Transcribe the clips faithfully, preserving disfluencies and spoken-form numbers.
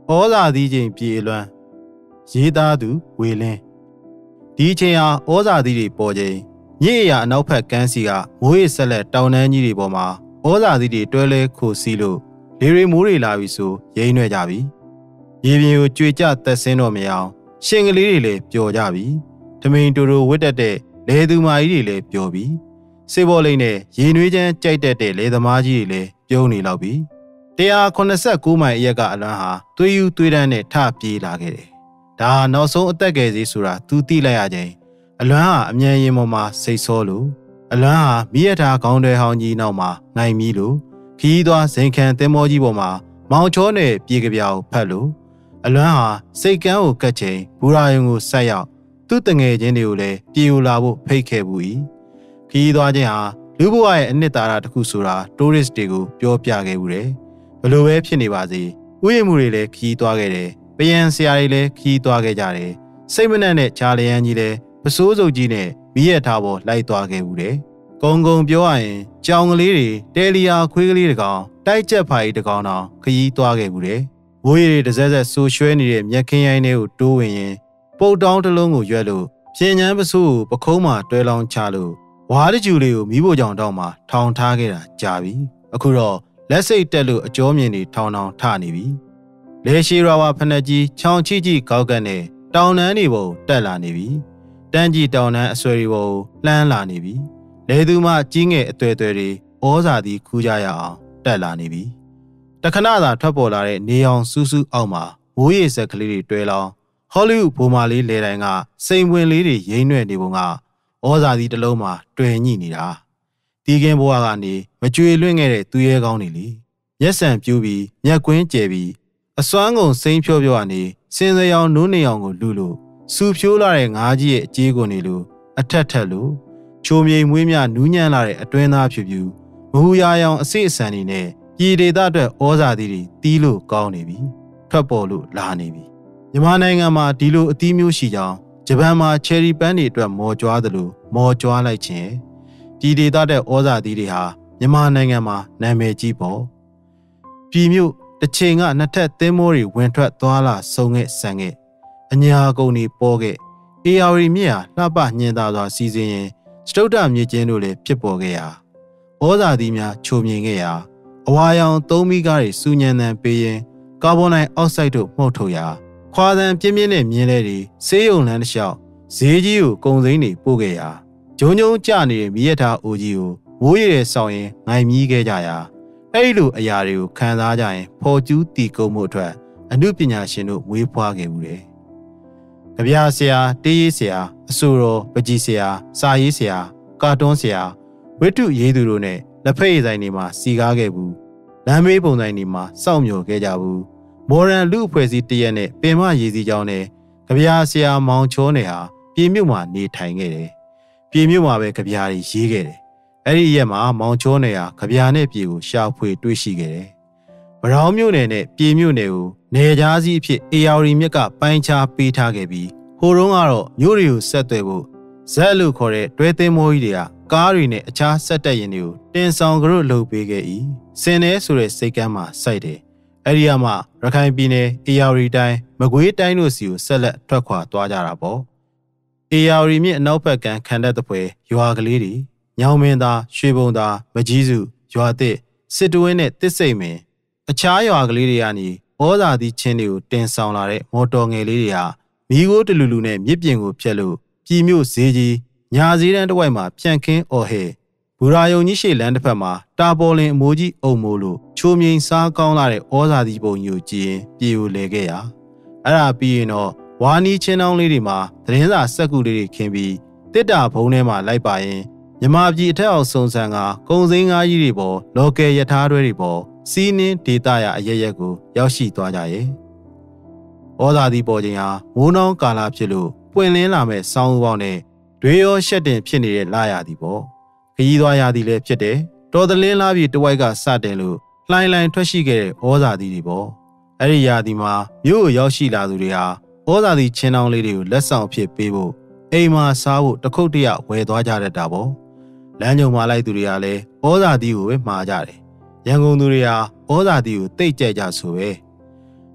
ဩဇာသီးချင်းပြေလွမ်းရေးသားသူဝေလင်းဒီချိန်ဟာဩဇာသီးတွေပေါ်ချိန်ညစ်ရအနောက်ဖက်ကမ်းစီကမိုးရေဆက်လက်တောင်တန်းကြီးတွေပေါ်မှာဩဇာသီးတွေတွဲလဲခိုစီးလို့လေရီမိုးတွေလာပြီဆိုရိမ့်ရွက်ကြပြီရေပြင်ကိုကြွေကြတက်ဆင်းတော့မရအောင်ရှင်ကလေးတွေလည်းပျော်ကြပြီထမိန်တူတူဝတ်တက်တဲ့လေသူမာကြီးတွေလည်းပျော်ပြီစေဘောလိမ့်နဲ့ရေနွေးချမ်းကြိုက်တက်တဲ့လေသမားကြီးတွေလည်းပြုံးနေလောက်ပြီone eighty-nineမိုင်အရက်ကအလွမ်းဟာသွေးယူသွေးတန်းနဲ့ထပြေးလာခဲ့တယ်ဒါနောက်ဆုံးအသက်ငယ်စီဆိုတာသူသိလိုက်ရချိန်အလွမ်းဟာအမြန်ရင်ပေါ်မှာစိတ်ဆောလို့အလွမ်းဟာမိရထားခေါင်းတွဲဟောင်းကြီးနောက်မှာငိုင်မီးလို့ခီးသွားဇင်ခံသင်္ဘောကြီးပေါ်မှာမောင်ချောနဲ့ပြေကပြောင်ဖတ်လို့အလွမ်းဟာစိတ်ကန်းကိုကတ်ချိန်ဘူရာယုံကိုဆက်ရောက်သူ့တငယ်ချင်းတွေကိုလည်းပြေူလာဖို့ဖိတ်ခဲ့ဘူး၏ခီးသွားခြင်းဟာလူဘဝရဲ့အနှစ်သာရတစ်ခုဆိုတာတိုးရစ်တွေကိုပြောပြခဲ့ဘူးတယ်ဘလို့ပဲဖြစ်နေပါစေဥယျာဉ်မှုတွေလည်းခီးသွားခဲ့တယ်ပယံဆရာတွေလည်းခီးသွားခဲ့ကြတယ်စိတ်မနှံ့တဲ့ချာလျန်းကြီးလည်းပစိုးစုပ်ကြီးနဲ့မိရထားပေါ်လိုက်သွားခဲ့ဘူးတယ်ကုံကုံပြောရရင်ကြောင်ကလေးတွေတဲလီယာခွေးကလေးတကောင်တိုက်ကြက်ဖာကြီးတကောင်တောင်ခရီးသွားခဲ့ဘူးတယ်မိုးရီတွေတစ်စက်ဆက်ဆူရွှဲနေတဲ့မြက်ခင်းရိုင်းတွေကိုတိုးဝင်ရင်ပုတ်တောင်းတစ်လုံးကိုရွက်လို့ပြင်ချမ်းပစိုးကိုပခုံးမှာတွဲလောင်းချလို့ဝါးတကျူလေးကိုမိဖို့ကြောင်တောင်းမှာထောင်ထားခဲ့တာကြာပြီအခုတော့လက်စိတ်တက်လို့အကျော်မြင်တွေထောင်ထောင်ထနေပြီလေရှိရွာဝဖနက်ကြီးချောင်းချီကြီးကောက်ကတ်နဲ့တောင်တန်းတွေပေါ်တက်လာနေပြီတန်းကြီးတောင်တန်းအဆွဲတွေပေါ်လှမ်းလာနေပြီလေသူမှကြီးငယ်အသွဲသွဲတွေဩဇာသည်ခူးကြရအောင်တက်လာနေပြီတခဏသာထွက်ပေါ်လာတဲ့နေအောင်စူးစူးအောက်မှာမိုးရေဆက်ကလေးတွေတွဲလောင်းဟောလိဝုဒ်ဘိုမာလေးလေတိုင်းကစိန်ဝင်လေးတွေရိမ့်ရွက်နေပုံကဩဇာသည်တစ်လုံးမှာတွယ်ညိနေတာတီးကင်းဘွားကနေမကြွေလွင့်ခဲ့တဲ့သူရဲကောင်းနေလေမျက်စံပြူးပြီးမျက်ကွင်းကျဲပြီးအစွမ်းကုန်စိမ့်ဖြောဖြောကနေစင်စရောင်နိုးနေအောင်ကိုလူလို့စူဖြိုးလာတဲ့ငါးကြီးရဲ့အကြေးကိုနေလို့အထက်ထက်လို့ချိုမြိန်မွေးမြနူးညံ့လာတဲ့အတွင်းသားဖြူဖြူမဟူရာရောင်အစိအစံနေနဲ့ပြည်ဒေသအတွက်ဩဇာသီးတွေတီးလို့ကောင်းနေပြီထွက်ပေါ်လို့လာနေပြီမြန်မာနိုင်ငံမှာဒီလိုအသီးမျိုးရှိကြောင်းဂျပန်မှာချယ်ရီပန်းတွေအတွက်မော်ကြွားသလိုမော်ကြွားလိုက်ခြင်းပြည်ဒေသတဲ့ဩဇာသီးတွေဟာမြန်မာနိုင်ငံမှာနာမည်ကြီးပေါ်ပြည်မြို့တစ်ချိန်ကနှစ်ထပ်သင်းမိုးတွေဝင်ထွက်သွားလာဆုံခဲ့ဆန်ခဲ့အညာကုန်တွေပေါ်ခဲ့အေယာရီမြစ်ဟာလှပညင်သာစွာစီစဉ်ရင်စတုဒ္ဒမြေကျင်းတို့လည်းဖြစ်ပေါ်ခဲ့ရာဩဇာသီးများချိုမြင်ခဲ့ရာအဝါရောင်သုံးမိကားတွေစူညံတန်ပေးရင်ကာဗွန်ဒိုင်အောက်ဆိုက်တို့မှုတ်ထုတ်ရာခွာသံပြင်းပြင်းနဲ့မြင်းလဲတွေဆေးရုံလမ်းတစ်လျှောက်ဈေးကြီးကိုကုံစိမ်းတွေပို့ခဲ့ရာဂျုံဂျုံကျနေတဲ့မိရထားအိုကြီးကိုမိုးရည်ဆောင်ရင်ငိုင်မြီးခဲ့ကြရာအဲ့ဒီလိုအရာတွေကိုခံစားကြရင်ဖော်ကျူးတီကုံမှုအတွက်အမှုပညာရှင်တို့မွေးဖွားခဲ့မှုတယ်။ကြပြဆရာတေးရေးဆရာအဆိုတော်ပကြီးဆရာစာရေးဆရာကာတွန်းဆရာဝိတုရေးသူတို့နဲ့လက်ဖက်ရည်ဆိုင်တွေမှာစီကားခဲ့ဘူးလမ်းမေးပုံဆိုင်တွေမှာစောင့်မျှော်ခဲ့ကြဘူးမော်ရန်လူအဖွဲ့အစည်းတရက်နဲ့ပင်မရည်စည်းကြောင်းနဲ့ကြပြဆရာမောင်ချောနယ်ဟာပြည်မြို့မှာနေထိုင်ခဲ့တယ်။ပြည်မြို့မှာပဲကြပြတွေရေးခဲ့တယ်။အဲ့ဒီရက်မှာမောင်ချောနယ်ဟာကြပြနဲ့ပြည်ကိုရှာဖွေတွေ့ရှိခဲ့တယ်။ဗရောင်းမြို့နယ်နဲ့ပြည်မြို့နယ်ကိုနေကြားစီအဖြစ်အေယာရီမြစ်ကပိုင်းခြားပေးထားခဲ့ပြီးဟိုတုန်းကတော့မြို့တွေကိုဆက်သွယ်ဖို့ဇက်လို့ခေါ်တဲ့တွဲသိမ်းမိုးကြီးတွေကကားတွေနဲ့အခြားဆက်တက်ရင်တွေကိုတင်ဆောင်ကြလို့လုပ်ပေးခဲ့၏စင်နေဆိုတဲ့စိတ်ကမ်းမှာစိုက်တယ်အဲ့ဒီမှာရခိုင်ပြည်နယ်အေယာရီတိုင်းမကွေးတိုင်းတို့စီကိုဆက်လက်ထွက်ခွာသွားကြတာပေါ့အေယာရီမြစ်အနောက်ဘက်ကခံတတ်တဲ့ပွဲရွာကလေးတွေညောင်မင်းသားရွှေဘုံသားမကြီးစုရွာသစ်စစ်တဝင်းနဲ့တစ်စိမ့်မင်းအခြားရွာကလေးတွေကနေဩဇာသီးချင်းတွေကိုတင်ဆောင်လာတဲ့မော်တော်ငယ်လေးတွေဟာမီးကိုတလူလူနဲ့မြစ်ပြင်ကိုဖျက်လို့ပြည်မြို့ဈေးကြီးညာဈေးတန်းတစ်ဝိုက်မှာဖြန့်ခင်းအော်ဟဲဘူရာယုံကြီးရှေ့လမ်းတစ်ဖက်မှာတာပေါ်လင်အမိုးကြီးအုံမိုးလို့ချိုမြိန်စားကောင်းလာတဲ့ဩဇာသီးပုံကြီးကိုကြည့်ရင်ပြေကိုလဲခဲ့ရအဲ့ဒါပြီးရင်တော့ဝါနီချင်းတောင်းလေးတွေမှာသတင်းစာစက်ကူလေးတွေခင်းပြီးတစ်တာဘုံထဲမှာလိုက်ပါရင်မြမပြည်အထက်အောင်စုံစံကကုံစိမ်းငါးကြီးတွေပေါ်လော်ကယ်ရထားတွဲတွေပေါ်စီးနင်းဒေတာရအရရက်ကိုရောက်ရှိသွားကြရဲ့ဩဇာသီးပေါ်ခြင်းဟာမိုးနှောင်းကာလဖြစ်လို့ပွင့်လင်းလာမဲ့စောင်းဦးပေါင်းနဲ့တွေရောရှက်တင်ဖြစ်နေတဲ့လာရသည်ပေါ့ခရီးသွားရသည်လည်းဖြစ်တယ်တော်သလင်းလားပြည်တဝိုက်ကစတင်လို့လှိုင်းလှိုင်းထွက်ရှိခဲ့တဲ့ဩဇာသီးတွေပေါ့အဲ့ဒီရာသီမှာမြို့ကိုရောက်ရှိလာသူတွေဟာဩဇာသီးချင်းတောင်းလေးတွေကိုလက်ဆောင်ဖြစ်ပေးဖို့အိမ်မှာစားဖို့တခုတ်တရဝယ်သွားကြတတ်တာပေါ့လမ်းကြုံမှာလိုက်သူတွေကလည်းဩဇာသီးကိုပဲမှားကြတယ်ရန်ကုန်သူတွေဟာဩဇာသီးကိုတိတ်ကြိုက်ကြဆိုပဲ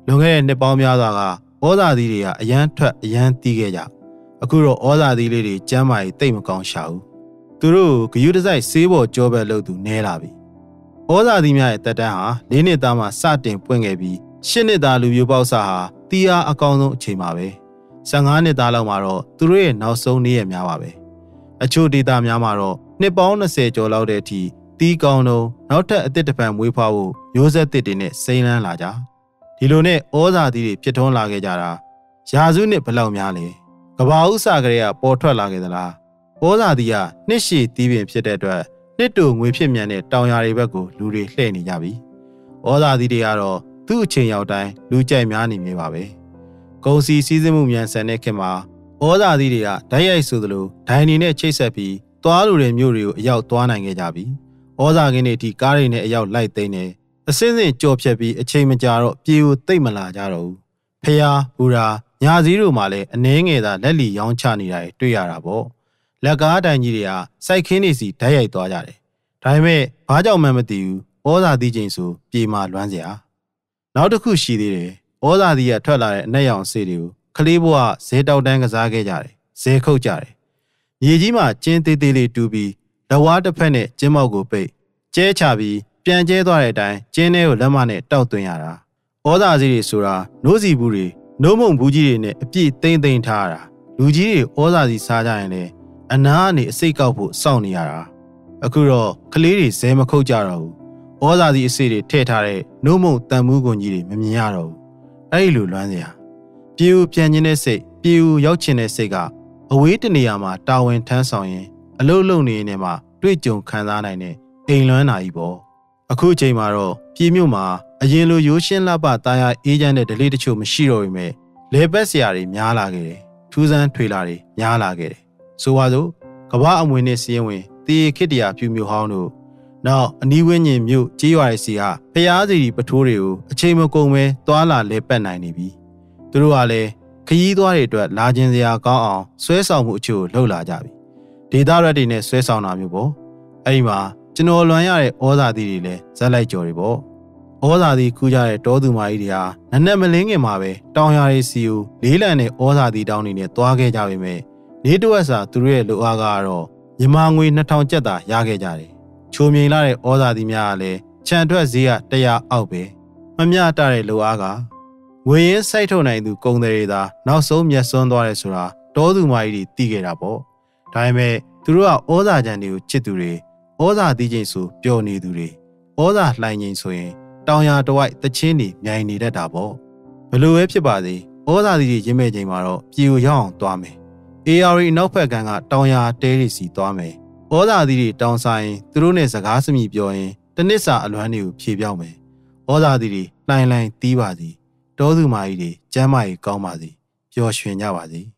လွန်ခဲ့တဲ့နှစ်ပေါင်းများစွာကဩဇာသီးတွေကအရန်ထွက်အရန်တီးခဲ့ကြအခုတော့ဩဇာသီးလေးတွေကျမ်းမာရေးတိတ်မကောင်းရှာဘူးသူတို့ဂယုတစိုက်ဆေးပေါ်ကြောဘက်လို့သူနဲလာပြီဩဇာသီးများရဲ့တက်တန်းဟာ၄နှစ်သားမှစတင်ပွင့်ခဲ့ပြီး၈နှစ်သားလူမျိုးပေါက်စားဟာတီးအားအကောင်းဆုံးအချိန်ပါပဲ၁၅နှစ်သားလောက်မှာတော့သူတို့ရဲ့နောက်ဆုံးနေ့ရက်များပါပဲအချို့ဒေသများမှာတော့နှစ်ပေါင်း၂၀ကျော်လောက်တဲ့အထိတီးကောင်းတော့နောက်ထပ်အသစ်တစ်ပံမွေးဖွားဖို့မျိုးဆက်သစ်တွေနဲ့စိမ့်လန်းလာကြဒီလိုနဲ့ဩဇာသီးတွေဖြစ်ထွန်းလာခဲ့ကြတာရာစုနှစ်ဘယ်လောက်များလဲကဘာဥစာကလေးကပေါ်ထွက်လာခဲ့သလားဩဇာသီးကနှစ်ရှည်တီးပင်ဖြစ်တဲ့အတွက်နှစ်တူငွေဖြစ်မြန်တဲ့တောင်ယာတွေဘက်ကိုလူတွေလှည့်နေကြပြီဩဇာသီးတွေကတော့သူ့အချိန်ရောက်တိုင်းလူကြိုက်များနေမြဲပါပဲကုန်စီစည်းစိမ်မှုမြန်ဆန်တဲ့ခေတ်မှာဩဇာသီးတွေကဓာတ်ရိုက်ဆိုသလိုဒိုင်နေနဲ့ချိတ်ဆက်ပြီးသွားလိုတဲ့မြို့တွေကိုအရောက်သွားနိုင်ခဲ့ကြပြီဩဇာကင်းတွေဒီကားတွေနဲ့အရောက်လိုက်သိမ်းနေအစင်းစင်ကြော်ဖြတ်ပြီးအချိန်မကြာတော့ပြေကိုသိမ့်မလာကြတော့ဘူးဖျားဘူရာညာစည်းတို့မှလည်းအနှဲငယ်သာလက်လီရောင်းချနေတာတွေ့ရတာပေါ့လက်ကားတိုင်ကြီးတွေကစိုက်ခင်းတွေစီဓာတ်ရိုက်သွားကြတယ်ဒါပေမဲ့ဘာကြောင့်မှမသိဘူးဩဇာသီးချင်းဆိုပြေမာလွမ်းစရာနောက်တစ်ခုရှိသေးတယ်ဩဇာသီးကထွက်လာတဲ့အနက်ရောင်ဆေးတွေကိုခလေးဘွားဇဲတောက်တန်းကစားခဲ့ကြတယ်ဇဲခုတ်ကြတယ်မြေကြီးမှာကျင်းသေးသေးလေးတူးပြီးလက်ဝါးတစ်ဖက်နဲ့ကျင်းမောက်ကိုပိတ်ကျဲချပြီးပြန်ကျဲသွားတဲ့အတိုင်းကျင်းထဲကိုလက်မနဲ့တောက်သွင်းရတာဩဇာသီးတွေဆိုတာနိုးစီဘူးတွေနိုးမုံဘူးကြီးတွေနဲ့အပြည့်သိမ့်သိမ့်ထားရတာလူကြီးတွေဩဇာသီးစားကြရင်လည်းအနာကနေအစိတ်ကောက်ဖို့စောင့်နေရတာအခုတော့ကလေးတွေဇဲမခုတ်ကြတော့ဘူးဩဇာသီးအစိတ်တွေထည့်ထားတဲ့နိုးမုံတန်မှုကွန်ကြီးတွေမမြင်ရတော့ဘူးအဲ့ဒီလိုလွမ်းစရာပြေဦးပြန်ခြင်းတဲ့စိတ်ပြေဦးရောက်ခြင်းတဲ့စိတ်ကအဝေးတနေရာမှာတာဝန်ထမ်းဆောင်ရင်အလုတ်လုံနေနေမှာတွေ့ကြုံခံစားနိုင်တဲ့အိမ်လွမ်းနာကြီးပေါ့အခုအချိန်မှာတော့ပြည်မြို့မှာအရင်လိုရိုးရှင်းလှပသားရအေးချမ်းတဲ့ဒလေးတချို့မရှိတော့ပေမဲ့လေပတ်စရာတွေများလာခဲ့တယ်ထူးဆန်းထွေလာတွေများလာခဲ့တယ်ဆိုပါစို့ကမ္ဘာအမွေနဲ့စီးရင်ဝင်တေခိတ္တရာပြူမျိုးဟောင်းတို့နောက်အနီးဝန်းကျင်မြို့ကြေးရွာတွေစီကဖျားစီပထိုးတွေကိုအချိန်မကုန်ပဲသွာလာလဲပတ်နိုင်နေပြီသူတို့ကလည်းခရီးသွားတွေအတွက်လာခြင်းစရာကောင်းအောင်ဆွဲဆောင်မှုအချို့လှုပ်လာကြပြီဒေသရက်တွေနဲ့ဆွဲဆောင်တာမျိုးပေါ့အဲ့ဒီမှာကျွန်တော်လွန်ရတဲ့ဩဇာသီးတွေလည်းဇက်လိုက်ကြော်တွေပေါ့ဩဇာသီးခူးကြတဲ့တောသူမကြီးတွေဟာနက်နက်မလင်းခင်မှာပဲတောင်ယာတွေစီကိုလေးလံတဲ့ဩဇာသီးတောင်းနေနဲ့သွားခဲ့ကြပေမဲ့နေတဝက်စာသူတို့ရဲ့လူအားကတော့မြန်မာငွေနှစ်ထောင်ကျပ်သာရခဲ့ကြတယ်ချိုမြိန်လာတဲ့ဩဇာသီးများကလည်းခြံထွက်ဈေးကတရာအောက်ပဲမမျှတတဲ့လူအားကငွေရင်းစိုက်ထုတ်နိုင်သူကုန်တယ်တွေသာနောက်ဆုံးမျက်စွန်းသွားတယ်ဆိုတာတောသူမကြီးတွေသိခဲ့တာပေါ့ဒါပေမဲ့သူတို့ကဩဇာကြံတွေကိုချစ်သူတွေဩဇာသီးချင်းဆိုပျော်နေသူတွေဩဇာလှိုင်ချင်းဆိုရင်တောင်ယာတဝိုက်တချင်းတွေမြိုင်နေတတ်တာပေါ့ဘလို့ပဲဖြစ်ပါစေဩဇာသီးတွေရင်းမဲ့ချိန်မှာတော့ပြည်ကိုရောက်အောင်သွားမယ်အေအာရီနောက်ဖက်ကန်းကတောင်ယာတဲတွေစီသွားမယ်ဩဇာသီးတွေတောင်ဆိုင်သူတို့နဲ့စကားစမြည်ပြောရင်တနစ်စာအလွမ်းတွေကိုဖြေပြောင်းမယ်ဩဇာသီးတွေလှိုင်လှိုင်တီးပါစီတောသူမကြီးတွေကျမ်းမာရေးကောင်းပါစီပျော်ရွှင်ကြပါစေ